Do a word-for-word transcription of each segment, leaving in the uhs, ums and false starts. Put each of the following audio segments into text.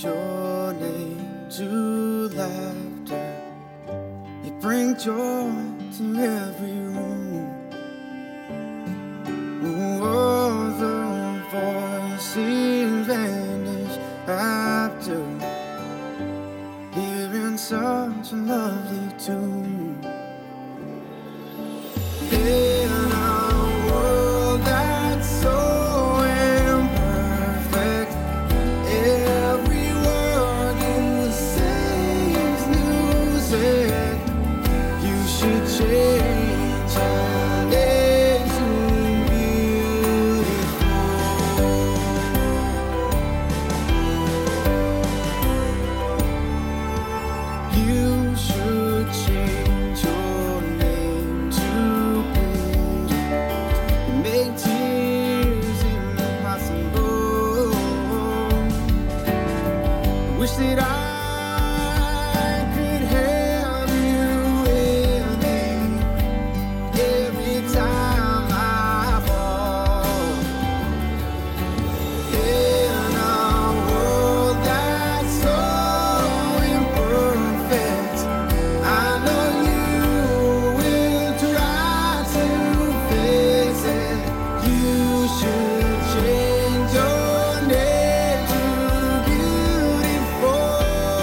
change your name to laughter. You bring joy to every room. Oh, the voices vanish after hearing such a lovely tune. In a world that's so imperfect, every word you say is music. You should change your name to beautiful. You should change your name to beauty. Make tears impossible. Wish that I could have you with me every time I fall. In a world that's so imperfect, I know you will try to fix it. You should change your name to beautiful.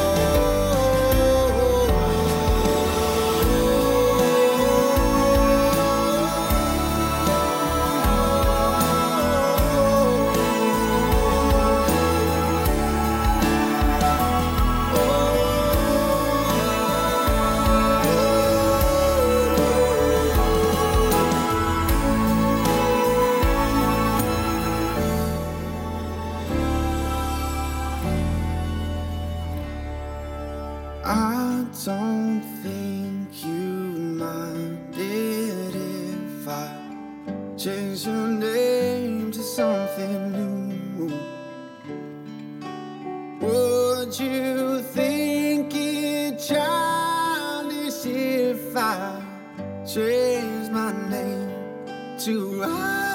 I don't think you'd mind it if I change your name to something new. Would you think it childish if I changed my name to I?